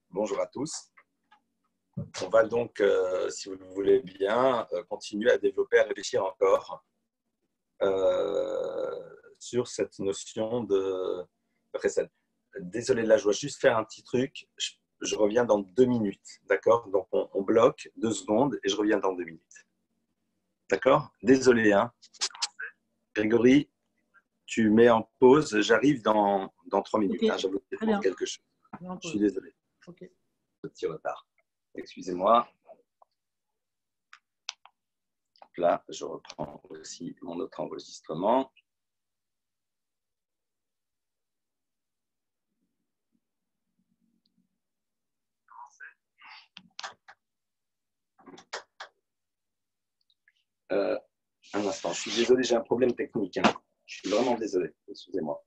Bonjour à tous. On va donc, si vous le voulez bien, continuer à développer, à réfléchir encore sur cette notion de précède. Désolé, là, je dois juste faire un petit truc. Je reviens dans 2 minutes, d'accord? Donc, on bloque 2 secondes et je reviens dans 2 minutes. D'accord? Désolé, hein? Grégory, tu mets en pause. J'arrive dans 3 minutes. Okay. Hein, j'avais dire quelque chose. Je suis désolé. Okay. Petit retard. Excusez-moi. Là, je reprends aussi mon autre enregistrement. Un instant, je suis désolé, j'ai un problème technique. Hein. Je suis vraiment désolé, excusez-moi.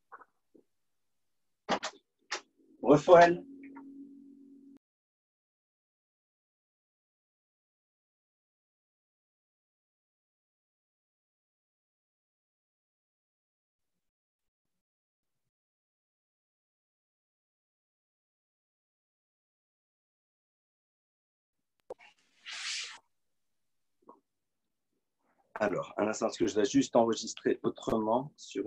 Refoel. Alors, un instant, parce que je dois juste enregistrer autrement sur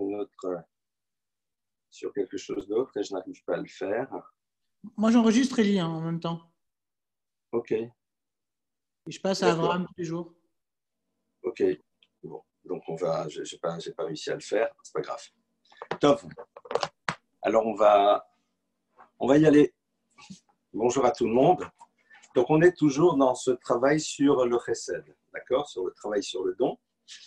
quelque chose d'autre et je n'arrive pas à le faire. Moi, j'enregistre Elie en même temps. Ok. Et je passe à Abraham tous les jours. Ok. Bon, donc on va. J'ai pas réussi à le faire. C'est pas grave. Top. Alors on va y aller. Bonjour à tout le monde. Donc on est toujours dans ce travail sur le chesed, d'accord, sur le travail sur le don.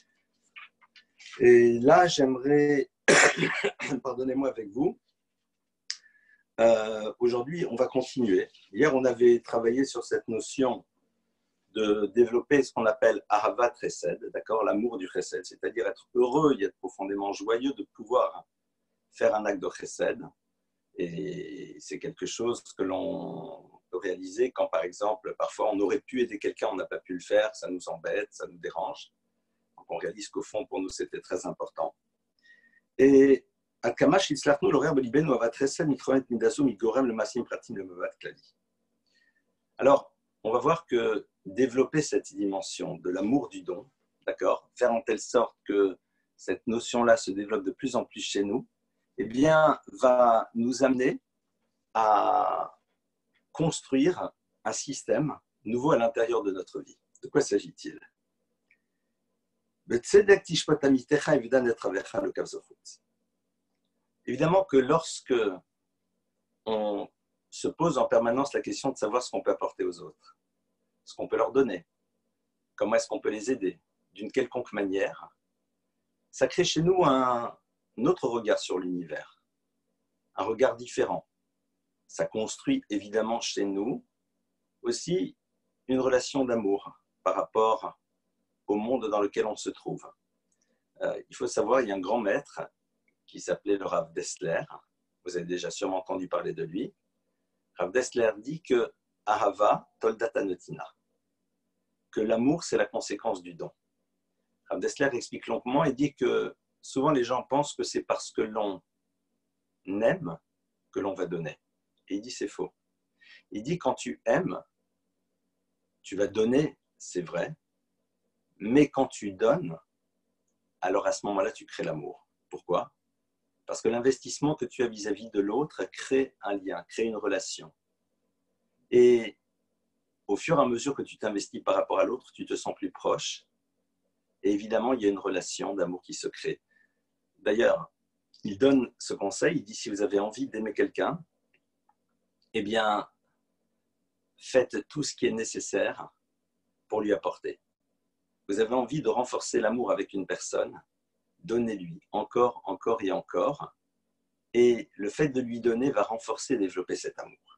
Et là, j'aimerais, pardonnez-moi avec vous, aujourd'hui, on va continuer. Hier, on avait travaillé sur cette notion de développer ce qu'on appelle Ahavat Chesed, d'accord, l'amour du Chesed, c'est-à-dire être heureux et être profondément joyeux de pouvoir faire un acte de Chesed. Et c'est quelque chose que l'on peut réaliser quand, par exemple, parfois on aurait pu aider quelqu'un, on n'a pas pu le faire, ça nous embête, ça nous dérange. Donc on réalise qu'au fond, pour nous, c'était très important. Et Akamash Islachnu, l'horaire Belibenu Avat Chesed, Mitromet Midaso, Migorem, le Masim Pratim, le Mevat Klali. Alors, on va voir que développer cette dimension de l'amour du don, d'accord, faire en telle sorte que cette notion-là se développe de plus en plus chez nous, eh bien, va nous amener à construire un système nouveau à l'intérieur de notre vie. De quoi s'agit-il? Évidemment que lorsque on se pose en permanence la question de savoir ce qu'on peut apporter aux autres, ce qu'on peut leur donner, comment est-ce qu'on peut les aider, d'une quelconque manière, ça crée chez nous un autre regard sur l'univers, un regard différent. Ça construit évidemment chez nous aussi une relation d'amour par rapport au monde dans lequel on se trouve. Il faut savoir, il y a un grand maître qui s'appelait le Rav Dessler. Vous avez déjà sûrement entendu parler de lui. Rav Dessler dit que Ahava toldata notina, que l'amour c'est la conséquence du don. Rav Dessler explique longuement et dit que souvent les gens pensent que c'est parce que l'on aime que l'on va donner. Et il dit c'est faux. Il dit quand tu aimes, tu vas donner, c'est vrai, mais quand tu donnes, alors à ce moment-là, tu crées l'amour. Pourquoi? Parce que l'investissement que tu as vis-à-vis de l'autre crée un lien, crée une relation. Et au fur et à mesure que tu t'investis par rapport à l'autre, tu te sens plus proche. Et évidemment, il y a une relation d'amour qui se crée. D'ailleurs, il donne ce conseil, il dit si vous avez envie d'aimer quelqu'un, eh bien, faites tout ce qui est nécessaire pour lui apporter. Vous avez envie de renforcer l'amour avec une personne, donnez-lui encore, encore et encore. Et le fait de lui donner va renforcer et développer cet amour.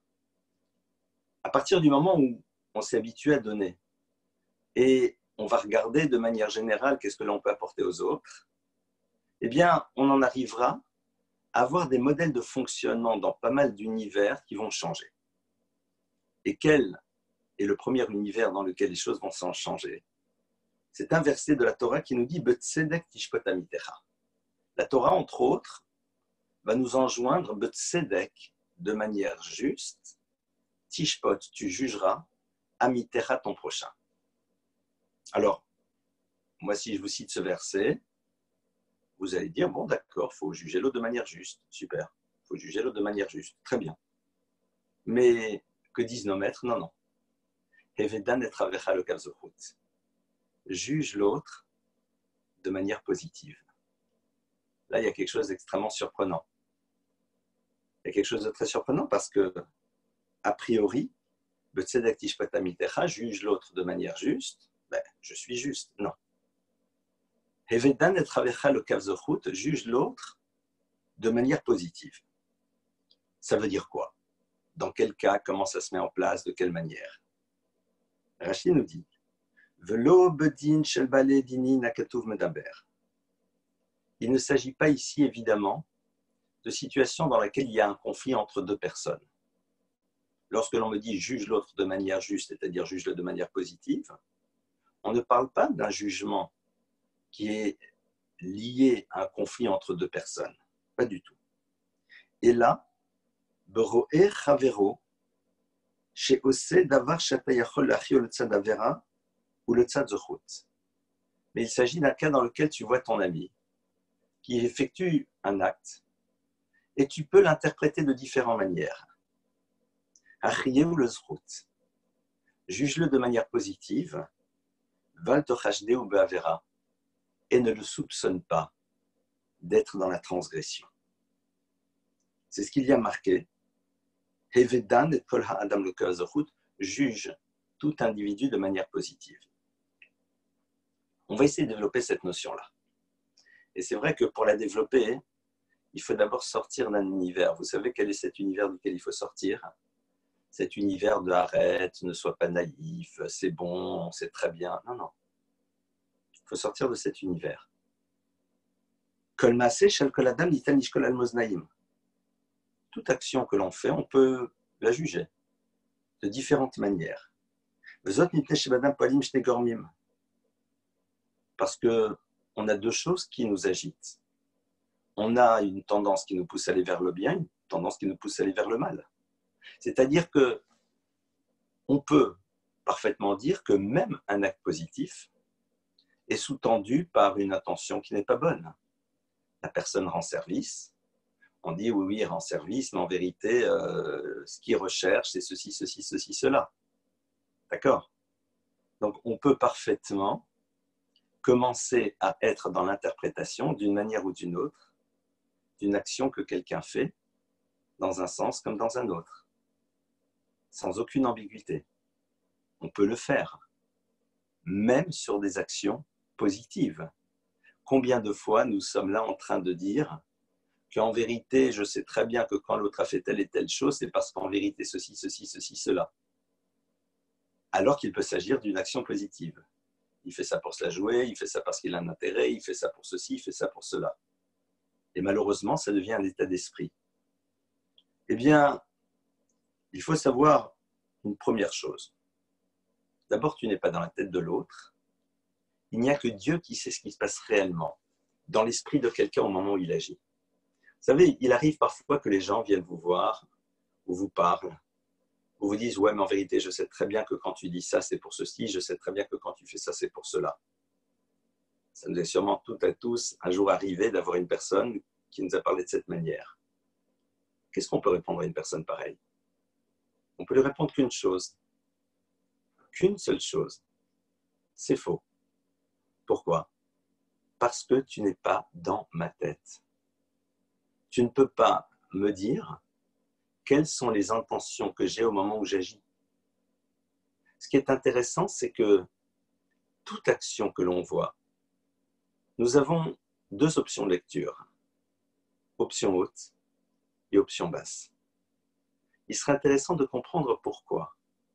À partir du moment où on s'est habitué à donner et on va regarder de manière générale qu'est-ce que l'on peut apporter aux autres, eh bien, on en arrivera à avoir des modèles de fonctionnement dans pas mal d'univers qui vont changer. Et quel est le premier univers dans lequel les choses vont s'en changer? C'est un verset de la Torah qui nous dit « B'tzedek tishpot amitecha ». La Torah, entre autres, va nous enjoindre B'tzedek, de manière juste, tishpot, tu jugeras, amitera ton prochain. Alors, moi, si je vous cite ce verset, vous allez dire, bon, d'accord, il faut juger l'autre de manière juste. Super, il faut juger l'autre de manière juste. Très bien. Mais que disent nos maîtres? Non, non. Hevedan et travecha le kavzochut. Juge l'autre de manière positive. Là, il y a quelque chose d'extrêmement surprenant. Il y a quelque chose de très surprenant parce que, a priori, le tzedek tishpat amitecha juge l'autre de manière juste. Ben, je suis juste. Non. Hevedan et travecha le kavzochut juge l'autre de manière positive. Ça veut dire quoi? Dans quel cas? Comment ça se met en place? De quelle manière? Rashi nous dit Velo bedin shel bale dini nakatuv medaber. Il ne s'agit pas ici, évidemment, de situations dans laquelle il y a un conflit entre deux personnes. Lorsque l'on me dit juge l'autre de manière juste, c'est-à-dire juge-le de manière positive, on ne parle pas d'un jugement qui est lié à un conflit entre deux personnes. Pas du tout. Et là, bero'er chavero, chez ose davar shatayachol lachio le tzad avera ou le tzad zochut. Mais il s'agit d'un cas dans lequel tu vois ton ami qui effectue un acte et tu peux l'interpréter de différentes manières. Achriye ou le zchut. Juge-le de manière positive, val tochashde ou be'avera, et ne le soupçonne pas d'être dans la transgression. C'est ce qu'il y a marqué. Hevedan et kol ha'adam le kazachut juge tout individu de manière positive. On va essayer de développer cette notion-là. Et c'est vrai que pour la développer, il faut d'abord sortir d'un univers. Vous savez quel est cet univers duquel il faut sortir? Cet univers de arrête, ne sois pas naïf, c'est bon, c'est très bien. Non, non. Il faut sortir de cet univers. Kol maaseh shel kol adam nitan lishkol al moznaim. Toute action que l'on fait, on peut la juger de différentes manières. Vezot nitne shebadam poalim shne gormim. Parce qu'on a deux choses qui nous agitent. On a une tendance qui nous pousse à aller vers le bien, une tendance qui nous pousse à aller vers le mal. C'est-à-dire que on peut parfaitement dire que même un acte positif est sous-tendu par une intention qui n'est pas bonne. La personne rend service, on dit oui, oui, il rend service, mais en vérité, ce qu'il recherche, c'est ceci, ceci, ceci, cela. D'accord? Donc, on peut parfaitement commencer à être dans l'interprétation d'une manière ou d'une autre d'une action que quelqu'un fait dans un sens comme dans un autre, sans aucune ambiguïté. On peut le faire, même sur des actions positives. Combien de fois nous sommes là en train de dire qu'en vérité, je sais très bien que quand l'autre a fait telle et telle chose, c'est parce qu'en vérité, ceci, ceci, ceci, cela. Alors qu'il peut s'agir d'une action positive. Il fait ça pour se la jouer, il fait ça parce qu'il a un intérêt, il fait ça pour ceci, il fait ça pour cela. Et malheureusement, ça devient un état d'esprit. Eh bien, il faut savoir une première chose. D'abord, tu n'es pas dans la tête de l'autre. Il n'y a que Dieu qui sait ce qui se passe réellement dans l'esprit de quelqu'un au moment où il agit. Vous savez, il arrive parfois que les gens viennent vous voir ou vous parlent ou vous disent « Ouais, mais en vérité, je sais très bien que quand tu dis ça, c'est pour ceci. Je sais très bien que quand tu fais ça, c'est pour cela. » Ça nous est sûrement toutes et tous un jour arrivé d'avoir une personne qui nous a parlé de cette manière. Qu'est-ce qu'on peut répondre à une personne pareille? On peut lui répondre qu'une chose. Qu'une seule chose. C'est faux. Pourquoi? Parce que tu n'es pas dans ma tête. Tu ne peux pas me dire quelles sont les intentions que j'ai au moment où j'agis. Ce qui est intéressant, c'est que toute action que l'on voit, nous avons deux options de lecture. Option haute et option basse. Il serait intéressant de comprendre pourquoi.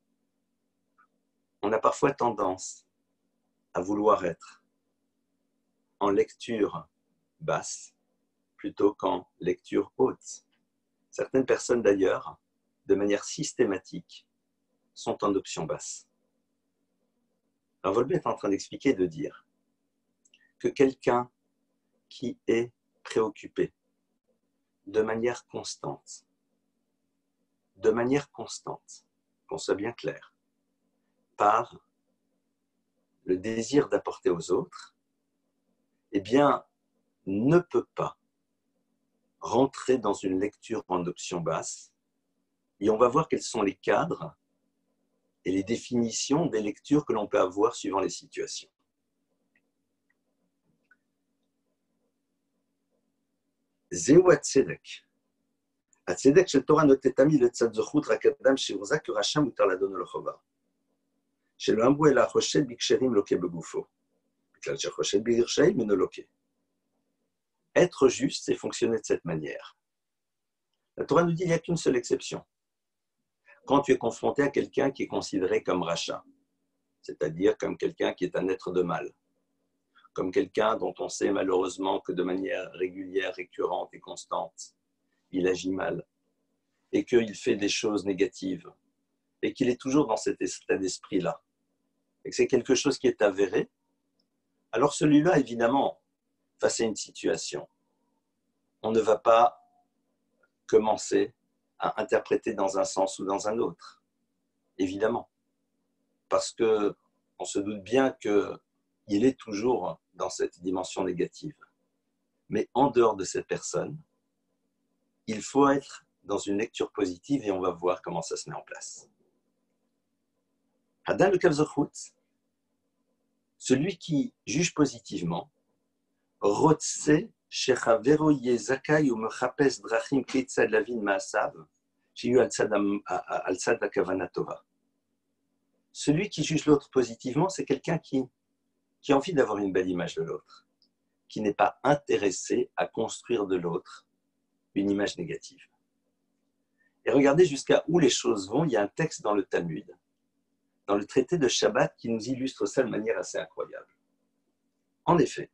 On a parfois tendance à vouloir être en lecture basse plutôt qu'en lecture haute. Certaines personnes d'ailleurs, de manière systématique, sont en option basse. Alors Volbe est en train d'expliquer, de dire que quelqu'un qui est préoccupé de manière constante, qu'on soit bien clair, par le désir d'apporter aux autres, eh bien, ne peut pas rentrer dans une lecture en option basse. Et on va voir quels sont les cadres et les définitions des lectures que l'on peut avoir suivant les situations. Zéou Hatzedek. Hatzedek shel Torah notet tami letzad zochut rak adam shirza que Racha mutar ladon lo chova. Shelo amru el hachoshed biksherim loke begufo. Bikal shechoshed birshaim meno loke. Être juste, c'est fonctionner de cette manière. La Torah nous dit qu'il n'y a qu'une seule exception. Quand tu es confronté à quelqu'un qui est considéré comme rachat, c'est-à-dire comme quelqu'un qui est un être de mal, comme quelqu'un dont on sait malheureusement que de manière régulière, récurrente et constante, il agit mal, et qu'il fait des choses négatives, et qu'il est toujours dans cet état d'esprit-là, et que c'est quelque chose qui est avéré, alors celui-là, évidemment, face à une situation, on ne va pas commencer à interpréter dans un sens ou dans un autre, évidemment, parce qu'on se doute bien qu'il est toujours dans cette dimension négative. Mais en dehors de cette personne, il faut être dans une lecture positive et on va voir comment ça se met en place. Hadan le Kavzochut, celui qui juge positivement, Rotse shechavero yezakai ou mechapes drachim keitzad lavin maasav, shiyu al tzad hakavana tova. Celui qui juge l'autre positivement, c'est quelqu'un qui a envie d'avoir une belle image de l'autre, qui n'est pas intéressé à construire de l'autre une image négative. Et regardez jusqu'à où les choses vont. Il y a un texte dans le Talmud, dans le traité de Shabbat, qui nous illustre ça de manière assez incroyable. En effet,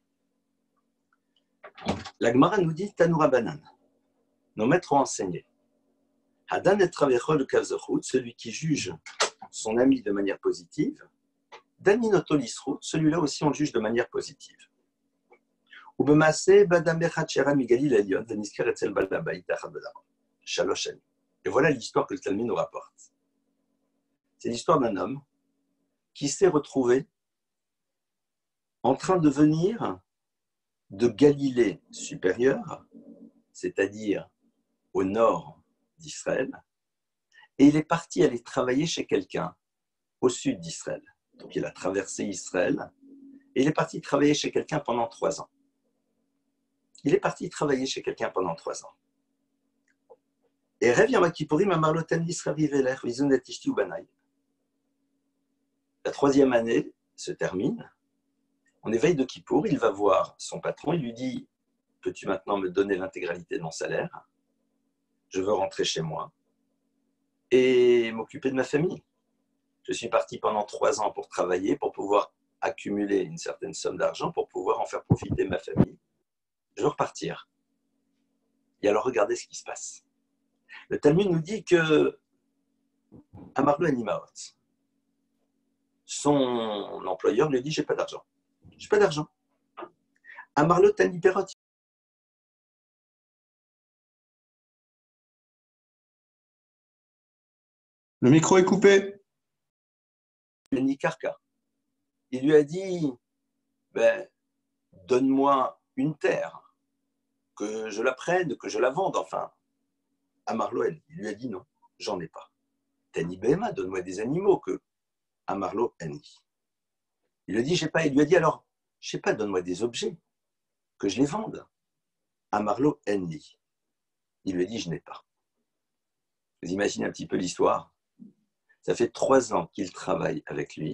la Gemara nous dit Tanoura Banan. Nos maîtres ont enseigné. Hadan et Travechol le Kavzochut, celui qui juge son ami de manière positive, Daninoto Lisrut, celui-là aussi on le juge de manière positive. Et voilà l'histoire que le Talmud nous rapporte. C'est l'histoire d'un homme qui s'est retrouvé en train de venir de Galilée supérieure, c'est-à-dire au nord d'Israël, et il est parti aller travailler chez quelqu'un au sud d'Israël. Donc il a traversé Israël et il est parti travailler chez quelqu'un pendant 3 ans. Il est parti travailler chez quelqu'un pendant 3 ans. Et Rev Yom Kippourim amar lo ten Yisravi veler vizunet ishti ubanai. La 3e année se termine. En éveil de Kippour, il va voir son patron. Il lui dit « Peux-tu maintenant me donner l'intégralité de mon salaire? Je veux rentrer chez moi et m'occuper de ma famille. Je suis parti pendant 3 ans pour travailler, pour pouvoir accumuler une certaine somme d'argent, pour pouvoir en faire profiter ma famille. Je veux repartir. » Et alors, regardez ce qui se passe. Le Talmud nous dit que Amarlo Animaot, son employeur lui dit « J'ai pas d'argent. J'ai pas d'argent. » Amarlo Taniperot. Le micro est coupé. Nikarka. Il lui a dit donne-moi une terre, que je la prenne, que je la vende, enfin. Amarlo, il lui a dit non, j'en ai pas. Tani Behema, donne-moi des animaux, que Amarlo, Eni. Il lui a dit j'ai pas. Il lui a dit alors, je sais pas, donne-moi des objets, que je les vende. Amarlo, Eni. Il lui a dit je n'ai pas. Vous imaginez un petit peu l'histoire. Ça fait 3 ans qu'il travaille avec lui.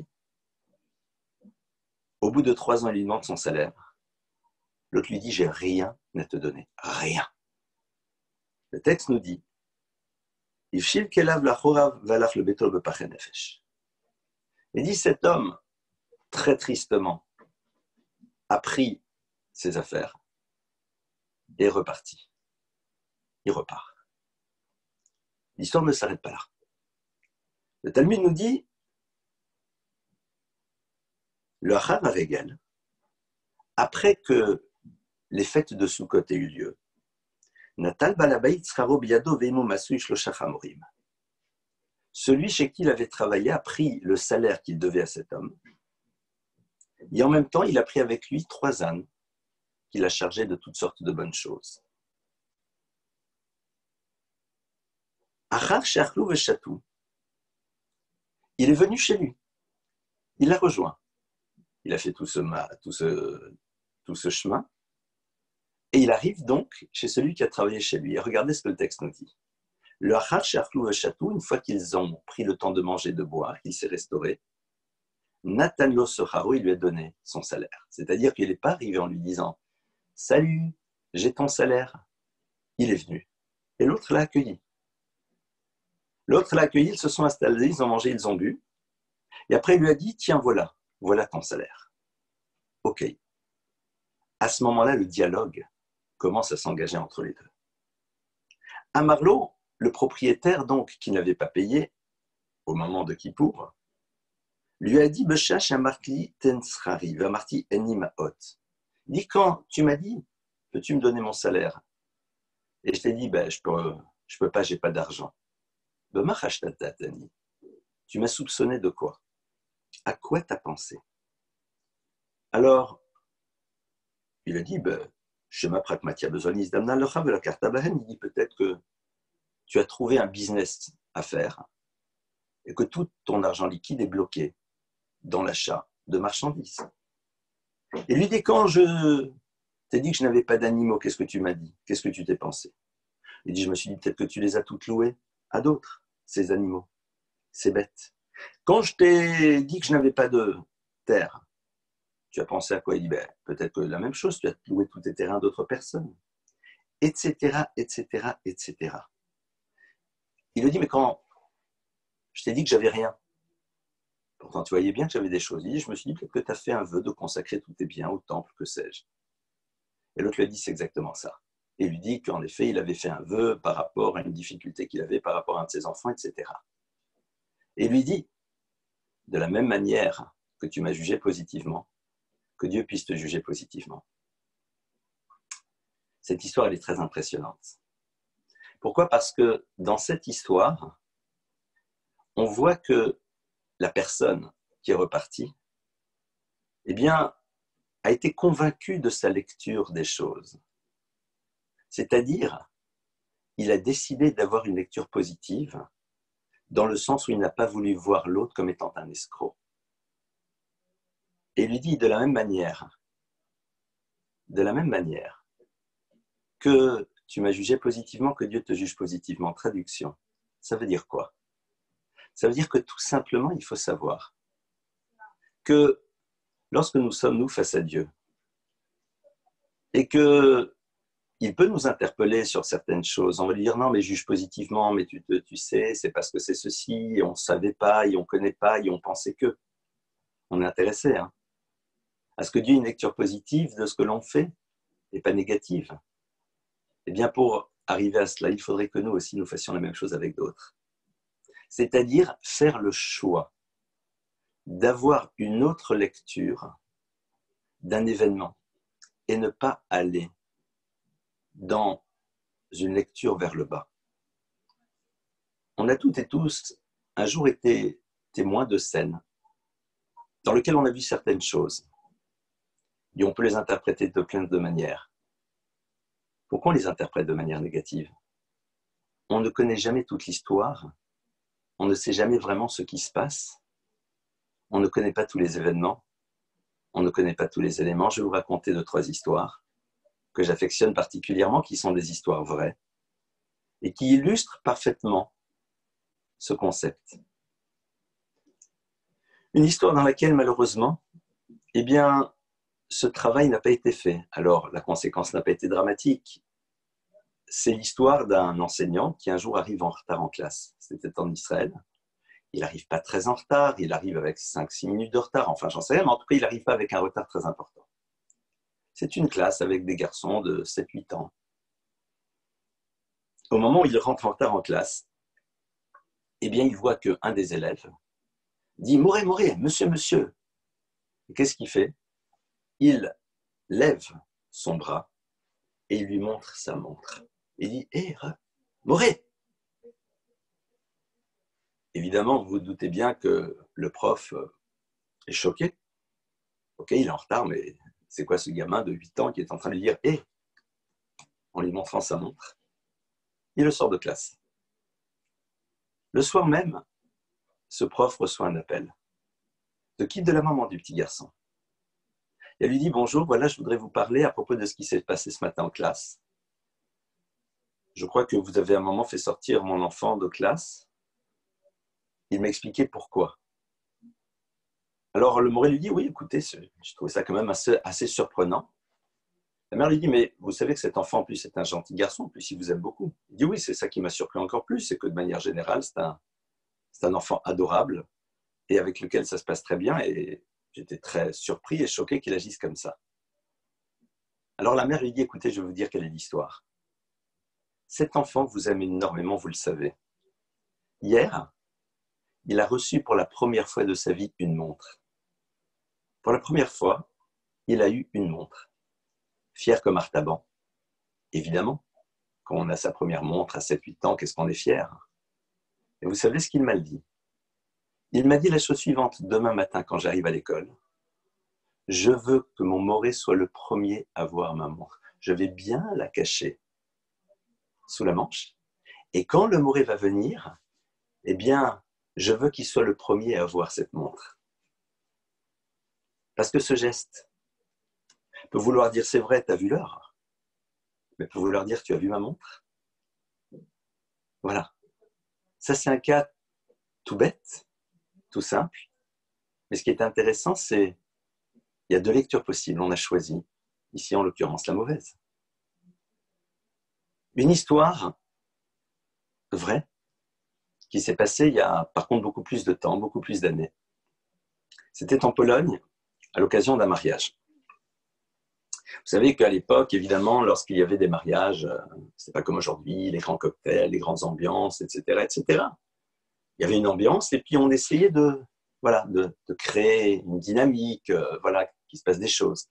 Au bout de 3 ans, il lui demande son salaire. L'autre lui dit, j'ai rien à te donner. Rien. Le texte nous dit, il dit, cet homme, très tristement, a pris ses affaires et est reparti. Il repart. L'histoire ne s'arrête pas là. Le Talmud nous dit, le Achar Haregel, après que les fêtes de Sukkot aient eu lieu, Natal Balabait Tzcharo Biado Veimo Masui Shlosha Chamorim. celui chez qui il avait travaillé a pris le salaire qu'il devait à cet homme. Et en même temps, il a pris avec lui 3 ânes qu'il a chargés de toutes sortes de bonnes choses. Achar she'achlou ve'shatou. Il est venu chez lui. Il l'a rejoint. Il a fait tout ce chemin. Et il arrive donc chez celui qui a travaillé chez lui. Et regardez ce que le texte nous dit. Le achar she'achlou ve'shatou, une fois qu'ils ont pris le temps de manger et de boire, qu'il s'est restauré, Natan lo socharo, il lui a donné son salaire. C'est-à-dire qu'il n'est pas arrivé en lui disant « Salut, j'ai ton salaire ». Il est venu. Et l'autre l'a accueilli. L'autre l'a accueilli, ils se sont installés, ils ont mangé, ils ont bu. Et après, il lui a dit « Tiens, voilà ton salaire. » Ok. À ce moment-là, le dialogue commence à s'engager entre les deux. Amarlo, le propriétaire, donc, qui n'avait pas payé au moment de Kippour, lui a dit « Beshash amarti tensrari, vamarti enimaot ». Il dit « Quand tu m'as dit, peux-tu me donner mon salaire ?» Et je t'ai dit « Je peux pas, j'ai pas d'argent. » Tu m'as soupçonné de quoi? À quoi t'as pensé? Alors, il a dit, Shema Pragmatia Besonis Damna Locha Vela Kartabahem, il dit peut-être que tu as trouvé un business à faire et que tout ton argent liquide est bloqué dans l'achat de marchandises. Et lui dit, quand je t'ai dit que je n'avais pas d'animaux, qu'est-ce que tu m'as dit? Qu'est-ce que tu t'es pensé? Il dit, je me suis dit peut-être que tu les as toutes louées à d'autres, ces animaux, ces bêtes. Quand je t'ai dit que je n'avais pas de terre, tu as pensé à quoi? Il dit, peut-être que la même chose, tu as loué tous tes terrains d'autres personnes, etc., etc., etc. Il lui dit, mais quand je t'ai dit que j'avais rien, pourtant tu voyais bien que j'avais des choses. Il dit, je me suis dit peut-être que tu as fait un vœu de consacrer tous tes biens au temple, que sais-je. Et l'autre lui a dit, c'est exactement ça. Et il lui dit qu'en effet, il avait fait un vœu par rapport à une difficulté qu'il avait par rapport à un de ses enfants, etc. Et il lui dit, de la même manière que tu m'as jugé positivement, que Dieu puisse te juger positivement. Cette histoire, elle est très impressionnante. Pourquoi? Parce que dans cette histoire, on voit que la personne qui est repartie, eh bien, a été convaincue de sa lecture des choses. C'est-à-dire, il a décidé d'avoir une lecture positive, dans le sens où il n'a pas voulu voir l'autre comme étant un escroc. Et il lui dit de la même manière que tu m'as jugé positivement, que Dieu te juge positivement. Traduction, ça veut dire quoi? Ça veut dire que tout simplement, il faut savoir que lorsque nous sommes, nous, face à Dieu, et qu'il peut nous interpeller sur certaines choses, on va lui dire non, mais juge positivement, mais tu sais, c'est parce que c'est ceci, et on ne savait pas, et on ne connaît pas, et on pensait que. On est intéressé à ce que Dieu ait une lecture positive de ce que l'on fait, et pas négative. Eh bien, pour arriver à cela, il faudrait que nous aussi, nous fassions la même chose avec d'autres. C'est-à-dire faire le choix d'avoir une autre lecture d'un événement et ne pas aller dans une lecture vers le bas. On a toutes et tous un jour été témoins de scènes dans lesquelles on a vu certaines choses et on peut les interpréter de plein de manières. Pourquoi on les interprète de manière négative? On ne connaît jamais toute l'histoire, on ne sait jamais vraiment ce qui se passe, on ne connaît pas tous les événements, on ne connaît pas tous les éléments. Je vais vous raconter 2-3 histoires que j'affectionne particulièrement, qui sont des histoires vraies et qui illustrent parfaitement ce concept. Une histoire dans laquelle, malheureusement, eh bien, ce travail n'a pas été fait. Alors, la conséquence n'a pas été dramatique. C'est l'histoire d'un enseignant qui un jour arrive en retard en classe. C'était en Israël. Il n'arrive pas très en retard, il arrive avec 5-6 minutes de retard. Enfin, j'en sais rien, mais en tout cas, il n'arrive pas avec un retard très important. C'est une classe avec des garçons de 7-8 ans. Au moment où il rentre en retard en classe, eh bien, il voit qu'un des élèves dit « Moré, Moré, monsieur, monsieur ». Et qu'est-ce qu'il fait? Il lève son bras et il lui montre sa montre. Il dit « Hé, Moré !» Évidemment, vous vous doutez bien que le prof est choqué. Ok, il est en retard, mais c'est quoi ce gamin de 8 ans qui est en train de lui dire « Hé !» en lui montrant sa montre. Il le sort de classe. Le soir même, ce prof reçoit un appel. De qui? De la maman du petit garçon. Et elle lui dit « Bonjour, voilà, je voudrais vous parler à propos de ce qui s'est passé ce matin en classe. Je crois que vous avez à un moment fait sortir mon enfant de classe. Il m'a expliqué pourquoi. » Alors le Moré lui dit « Oui, écoutez, je trouvais ça quand même assez surprenant. » La mère lui dit « Mais vous savez que cet enfant, en plus, est un gentil garçon, en plus, il vous aime beaucoup. » Il dit « Oui, c'est ça qui m'a surpris encore plus, c'est que de manière générale, c'est un enfant adorable et avec lequel ça se passe très bien et j'étais très surpris et choqué qu'il agisse comme ça. » Alors la mère lui dit « Écoutez, je vais vous dire quelle est l'histoire. Cet enfant vous aime énormément, vous le savez. Hier, il a reçu pour la première fois de sa vie une montre. Pour la première fois, il a eu une montre. Fier comme Artaban. Évidemment, quand on a sa première montre à 7-8 ans, qu'est-ce qu'on est fier? Et vous savez ce qu'il m'a dit? Il m'a dit la chose suivante: demain matin, quand j'arrive à l'école, je veux que mon Moré soit le premier à voir ma montre. Je vais bien la cacher sous la manche. Et quand le Moré va venir, eh bien, je veux qu'il soit le premier à voir cette montre. Parce que ce geste peut vouloir dire c'est vrai, tu as vu l'heure, mais peut vouloir dire tu as vu ma montre. Voilà. Ça, c'est un cas tout bête, tout simple. Mais ce qui est intéressant, c'est il y a deux lectures possibles. On a choisi, ici en l'occurrence, la mauvaise. Une histoire vraie qui s'est passée il y a par contre beaucoup plus de temps, beaucoup plus d'années. C'était en Pologne à l'occasion d'un mariage. Vous savez qu'à l'époque, évidemment, lorsqu'il y avait des mariages, c'est pas comme aujourd'hui, les grands cocktails, les grandes ambiances, etc., etc. Il y avait une ambiance et puis on essayait de créer une dynamique, qu'il se passe des choses.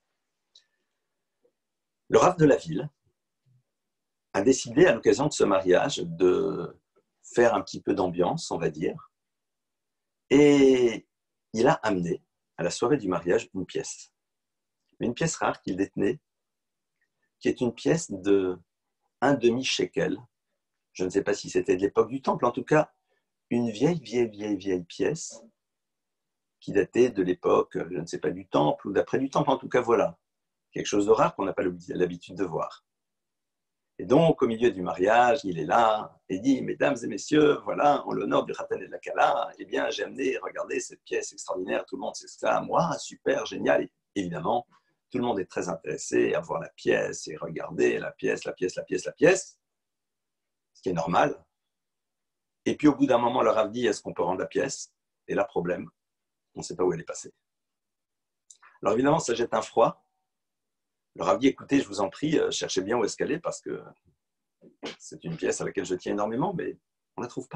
Le Rav de la ville a décidé à l'occasion de ce mariage de faire un petit peu d'ambiance, on va dire, et il a amené à la soirée du mariage une pièce rare qu'il détenait, qui est une pièce de 1 demi-shekel. Je ne sais pas si c'était de l'époque du Temple, en tout cas, une vieille pièce qui datait de l'époque, je ne sais pas, du Temple ou d'après du Temple, en tout cas, voilà. Quelque chose de rare qu'on n'a pas l'habitude de voir. Et donc, au milieu du mariage, il est là et dit « Mesdames et messieurs, voilà, en l'honneur du Khatan et de la Kala, eh bien, j'ai amené, regardez cette pièce extraordinaire, tout le monde sait ça, moi, super, génial. » Et évidemment, tout le monde est très intéressé à voir la pièce et regarder la pièce, ce qui est normal. Et puis, au bout d'un moment, le Rav dit « Est-ce qu'on peut rendre la pièce ?» Et là, problème, on ne sait pas où elle est passée. Alors évidemment, ça jette un froid. Le Rav dit « Écoutez, je vous en prie, cherchez bien où est-ce qu'elle est parce que c'est une pièce à laquelle je tiens énormément, mais on ne la trouve pas. »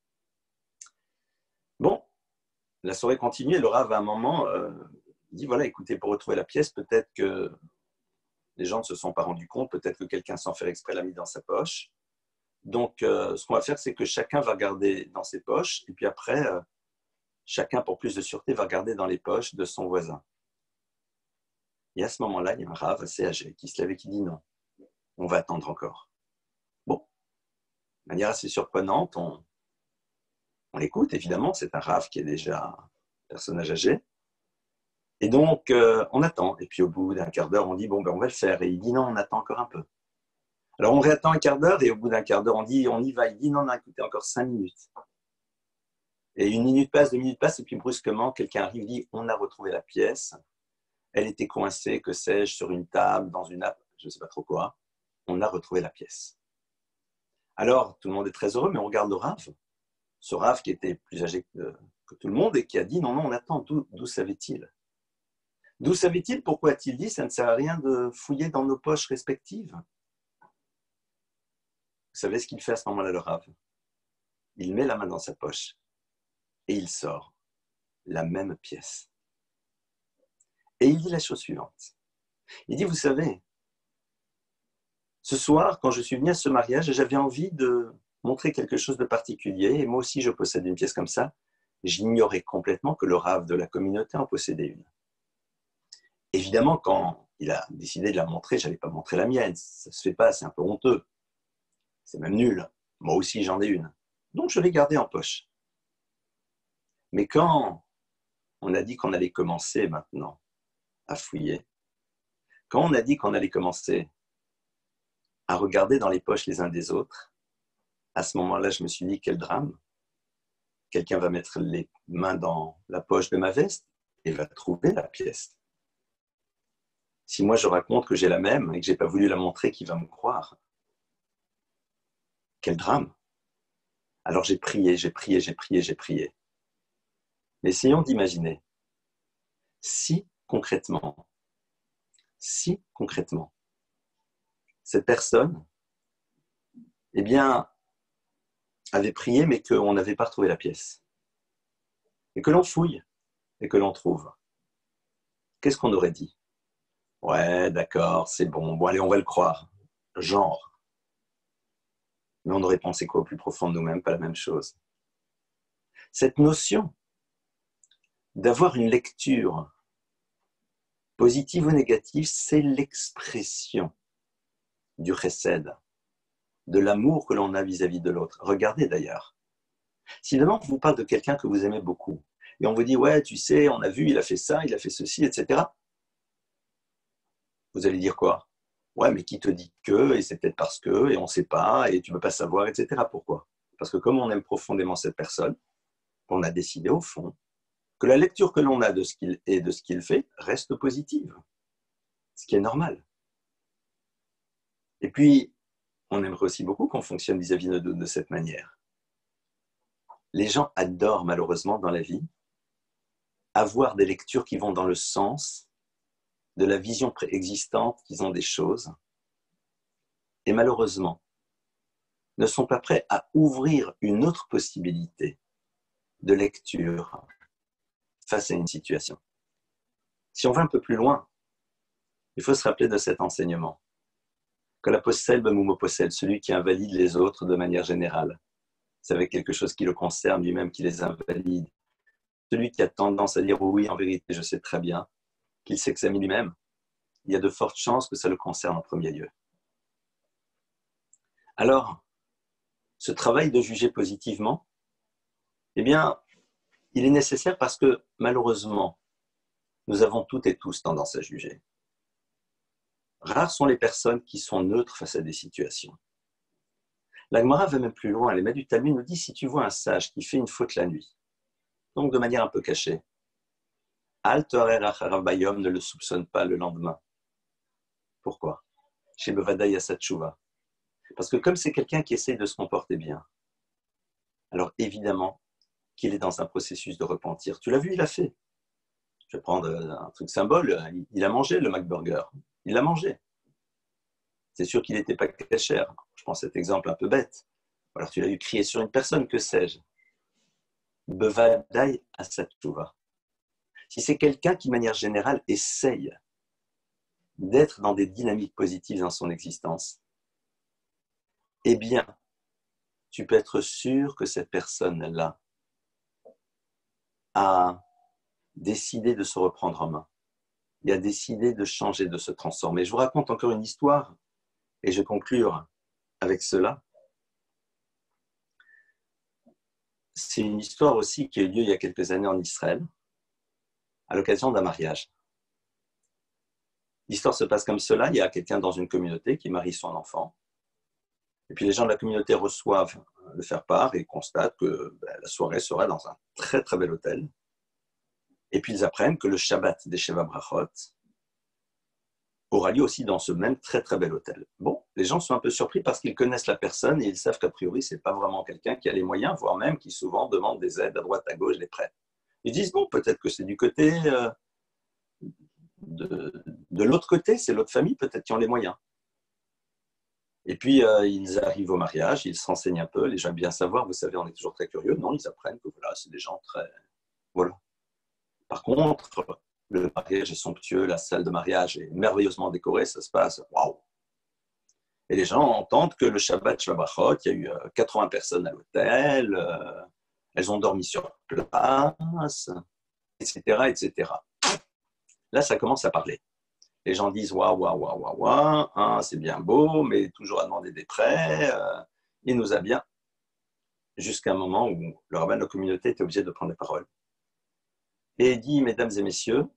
Bon, la soirée continue et le Rav, à un moment, dit « Voilà, écoutez, pour retrouver la pièce, peut-être que les gens ne se sont pas rendus compte, peut-être que quelqu'un sans faire exprès l'a mis dans sa poche. Donc, ce qu'on va faire, c'est que chacun va regarder dans ses poches et puis après, chacun, pour plus de sûreté, va regarder dans les poches de son voisin. » Et à ce moment-là, il y a un Rav assez âgé qui se lève et qui dit non, on va attendre encore. Bon, de manière assez surprenante, on l'écoute, évidemment, c'est un Rav qui est déjà un personnage âgé. Et donc, on attend. Et puis au bout d'un quart d'heure, on dit, bon, ben, on va le faire. Et il dit non, on attend encore un peu. Alors on réattend un quart d'heure et au bout d'un quart d'heure, on dit, on y va. Il dit non, écoutez, encore 5 minutes. Et 1 minute passe, 2 minutes passent, et puis brusquement, quelqu'un arrive, dit, on a retrouvé la pièce. Elle était coincée, que sais-je, sur une table, dans une nappe, je ne sais pas trop quoi. On a retrouvé la pièce. Alors, tout le monde est très heureux, mais on regarde le Rav. Ce Rav qui était plus âgé que tout le monde et qui a dit, non, on attend, d'où savait-il? D'où savait-il? Pourquoi a-t-il dit, ça ne sert à rien de fouiller dans nos poches respectives? Vous savez ce qu'il fait à ce moment-là, le Rav? Il met la main dans sa poche et il sort la même pièce. Et il dit la chose suivante. Il dit, vous savez, ce soir, quand je suis venu à ce mariage, j'avais envie de montrer quelque chose de particulier, et moi aussi je possède une pièce comme ça, j'ignorais complètement que le Rav de la communauté en possédait une. Évidemment, quand il a décidé de la montrer, je n'allais pas montrer la mienne, ça ne se fait pas, c'est un peu honteux, c'est même nul, moi aussi j'en ai une. Donc je l'ai gardée en poche. Mais quand on a dit qu'on allait commencer maintenant à fouiller, quand on a dit qu'on allait commencer à regarder dans les poches les uns des autres, à ce moment-là, je me suis dit, quel drame. Quelqu'un va mettre les mains dans la poche de ma veste et va trouver la pièce. Si moi je raconte que j'ai la même et que je n'ai pas voulu la montrer, qui va me croire? Quel drame. Alors j'ai prié. Mais essayons d'imaginer, si concrètement, cette personne, eh bien, avait prié, mais qu'on n'avait pas retrouvé la pièce. Et que l'on fouille, et que l'on trouve. Qu'est-ce qu'on aurait dit? Ouais, d'accord, c'est bon. Bon, allez, on va le croire. Genre. Mais on aurait pensé quoi au plus profond de nous-mêmes? Pas la même chose. Cette notion d'avoir une lecture positive ou négative, c'est l'expression du chesed, de l'amour que l'on a vis-à-vis de l'autre. Regardez d'ailleurs. Si demain on vous parle de quelqu'un que vous aimez beaucoup, et on vous dit, ouais, tu sais, on a vu, il a fait ça, il a fait ceci, etc. Vous allez dire quoi? Ouais, mais qui te dit que, et c'est peut-être parce que, et on ne sait pas, et tu ne peux pas savoir, etc. Pourquoi? Parce que comme on aime profondément cette personne, on a décidé au fond que la lecture que l'on a de ce qu'il est, de ce qu'il fait, reste positive, ce qui est normal. Et puis, on aimerait aussi beaucoup qu'on fonctionne vis-à-vis de cette manière. Les gens adorent malheureusement dans la vie avoir des lectures qui vont dans le sens de la vision préexistante qu'ils ont des choses, et malheureusement ne sont pas prêts à ouvrir une autre possibilité de lecture face à une situation. Si on va un peu plus loin, il faut se rappeler de cet enseignement, que la possède b'moumo possède, celui qui invalide les autres de manière générale, c'est avec quelque chose qui le concerne lui-même qui les invalide. Celui qui a tendance à dire oui, en vérité, je sais très bien, qu'il s'examine lui-même, il y a de fortes chances que ça le concerne en premier lieu. Alors, ce travail de juger positivement, eh bien, il est nécessaire parce que, malheureusement, nous avons toutes et tous tendance à juger. Rares sont les personnes qui sont neutres face à des situations. La Gemara va même plus loin, les maîtres du Talmud nous dit, si tu vois un sage qui fait une faute la nuit, donc de manière un peu cachée, Al Toarer Acharav Bayom, ne le soupçonne pas le lendemain. Pourquoi? Chez Bevadaï Asatchouva. Parce que comme c'est quelqu'un qui essaye de se comporter bien, alors évidemment qu'il est dans un processus de repentir. Tu l'as vu, il a fait. Je vais prendre un truc symbole, il a mangé le McBurger. Il l'a mangé. C'est sûr qu'il n'était pas cachère. Je prends cet exemple un peu bête. Alors tu l'as vu crier sur une personne, que sais-je? Bevadaï Asatchouva. Si c'est quelqu'un qui, de manière générale, essaye d'être dans des dynamiques positives dans son existence, eh bien, tu peux être sûr que cette personne-là a décidé de se reprendre en main. Il a décidé de changer, de se transformer. Je vous raconte encore une histoire et je vais conclure avec cela. C'est une histoire aussi qui a eu lieu il y a quelques années en Israël, à l'occasion d'un mariage. L'histoire se passe comme cela. Il y a quelqu'un dans une communauté qui marie son enfant. Et puis les gens de la communauté reçoivent le faire-part et constatent que la soirée sera dans un très très bel hôtel. Et puis ils apprennent que le Shabbat des Sheva Brachot aura lieu aussi dans ce même très très bel hôtel. Bon, les gens sont un peu surpris parce qu'ils connaissent la personne et ils savent qu'a priori c'est pas vraiment quelqu'un qui a les moyens, voire même qui souvent demande des aides à droite à gauche, des prêts. Ils disent non, peut-être que c'est du côté de l'autre côté, c'est l'autre famille peut-être qui ont les moyens. Et puis, ils arrivent au mariage, ils se renseignent un peu, les gens aiment bien savoir, vous savez, on est toujours très curieux. Non, ils apprennent que voilà, c'est des gens très... Voilà. Par contre, le mariage est somptueux, la salle de mariage est merveilleusement décorée, ça se passe, waouh! Et les gens entendent que le Shabbat Shabbat, il y a eu 80 personnes à l'hôtel, elles ont dormi sur place, etc., etc. Là, ça commence à parler. Les gens disent waouh, waouh, waouh, waouh, waouh, hein, c'est bien beau, mais toujours à demander des prêts. Il nous a bien. Jusqu'à un moment où le rabbin de la communauté était obligé de prendre la parole. Et il dit, mesdames et messieurs,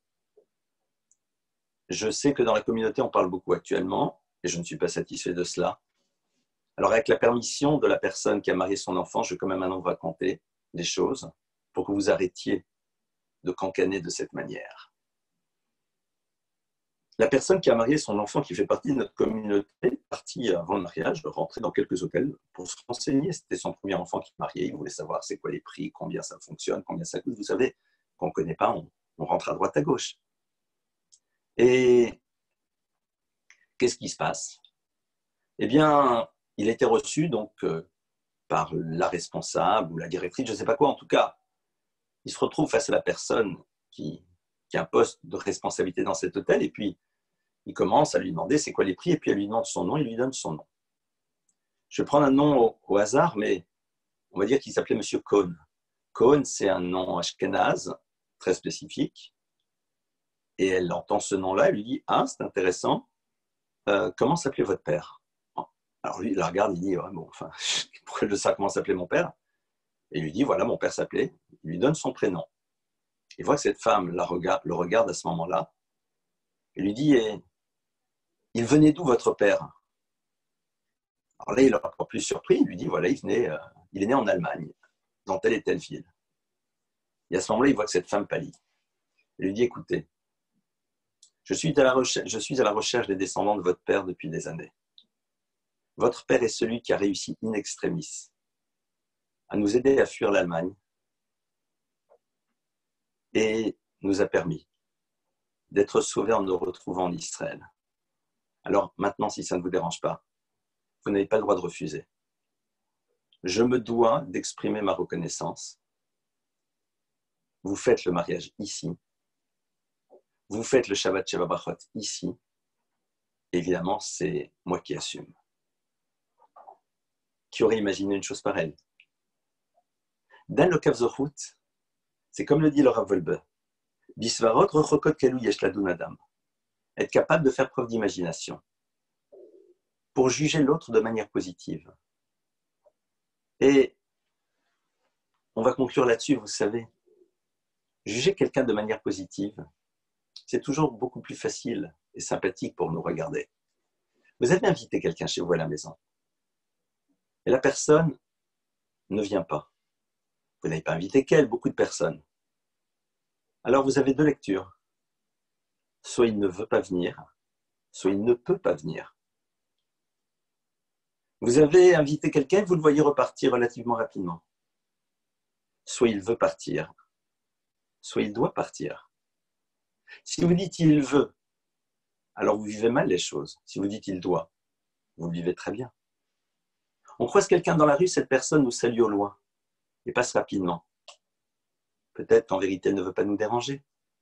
je sais que dans la communauté, on parle beaucoup actuellement, et je ne suis pas satisfait de cela. Alors, avec la permission de la personne qui a marié son enfant, je vais quand même maintenant vous raconter des choses pour que vous arrêtiez de cancaner de cette manière. La personne qui a marié son enfant, qui fait partie de notre communauté, est partie avant le mariage, rentrer dans quelques hôtels pour se renseigner. C'était son premier enfant qui mariait, il voulait savoir c'est quoi les prix, combien ça fonctionne, combien ça coûte. Vous savez, quand on ne connaît pas, on rentre à droite à gauche. Et qu'est-ce qui se passe? Eh bien, il a été reçu donc par la responsable ou la directrice, je ne sais pas quoi. En tout cas, il se retrouve face à la personne qui a un poste de responsabilité dans cet hôtel, et puis il commence à lui demander c'est quoi les prix, et puis elle lui demande son nom, il lui donne son nom. Je vais prendre un nom au hasard, mais on va dire qu'il s'appelait Monsieur Cohn. Cohn, c'est un nom ashkénaze, très spécifique, et elle entend ce nom-là, elle lui dit « Ah, c'est intéressant, comment s'appelait votre père ?» Alors lui, il la regarde, il dit ouais, « Bon, enfin, pourquoi je sais comment s'appelait mon père ?» Et il lui dit « Voilà, mon père s'appelait. » Il lui donne son prénom. Il voit que cette femme le regarde à ce moment-là, et lui dit « Il venait d'où votre père ?» Alors là, il est encore plus surpris, il lui dit « Voilà, il est né en Allemagne, dans telle et telle ville. » Et à ce moment-là, il voit que cette femme pâlit. Il lui dit « Écoutez, je suis à la recherche des descendants de votre père depuis des années. Votre père est celui qui a réussi in extremis à nous aider à fuir l'Allemagne et nous a permis d'être sauvés en nous retrouvant en Israël. Alors maintenant, si ça ne vous dérange pas, vous n'avez pas le droit de refuser. Je me dois d'exprimer ma reconnaissance. Vous faites le mariage ici. Vous faites le Shabbat Sheva Brachot ici. Évidemment, c'est moi qui assume. » Qui aurait imaginé une chose pareille? Dans le Kav Zochut, c'est comme le dit le Rav Wolbe, Bisvarot rechokot kelu yesh ladun adam. Être capable de faire preuve d'imagination pour juger l'autre de manière positive. Et on va conclure là-dessus, vous savez. Juger quelqu'un de manière positive, c'est toujours beaucoup plus facile et sympathique pour nous regarder. Vous avez invité quelqu'un chez vous à la maison et la personne ne vient pas. Vous n'avez pas invité qu'elle, beaucoup de personnes. Alors vous avez deux lectures. Soit il ne veut pas venir, soit il ne peut pas venir. Vous avez invité quelqu'un, vous le voyez repartir relativement rapidement. Soit il veut partir, soit il doit partir. Si vous dites il veut, alors vous vivez mal les choses. Si vous dites il doit, vous le vivez très bien. On croise quelqu'un dans la rue, cette personne nous salue au loin et passe rapidement. Peut-être qu'en vérité, elle ne veut pas nous déranger.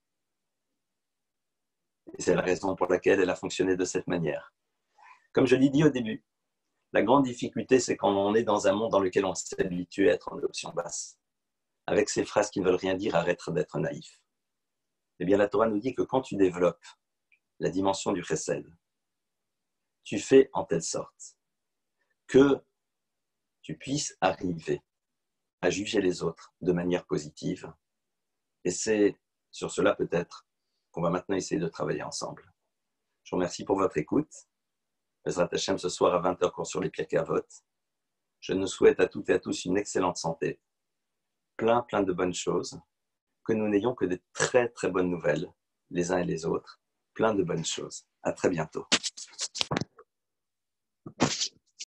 Et c'est la raison pour laquelle elle a fonctionné de cette manière. Comme je l'ai dit au début, la grande difficulté, c'est quand on est dans un monde dans lequel on s'est habitué à être en option basse. Avec ces phrases qui ne veulent rien dire, arrête d'être naïf. Eh bien, la Torah nous dit que quand tu développes la dimension du chesed, tu fais en telle sorte que tu puisses arriver à juger les autres de manière positive. Et c'est sur cela peut-être qu'on va maintenant essayer de travailler ensemble. Je vous remercie pour votre écoute. Bezrat Hashem ce soir à 20h cours sur les Pirkei Avot. Je nous souhaite à toutes et à tous une excellente santé, plein de bonnes choses, que nous n'ayons que de très bonnes nouvelles les uns et les autres, plein de bonnes choses. À très bientôt.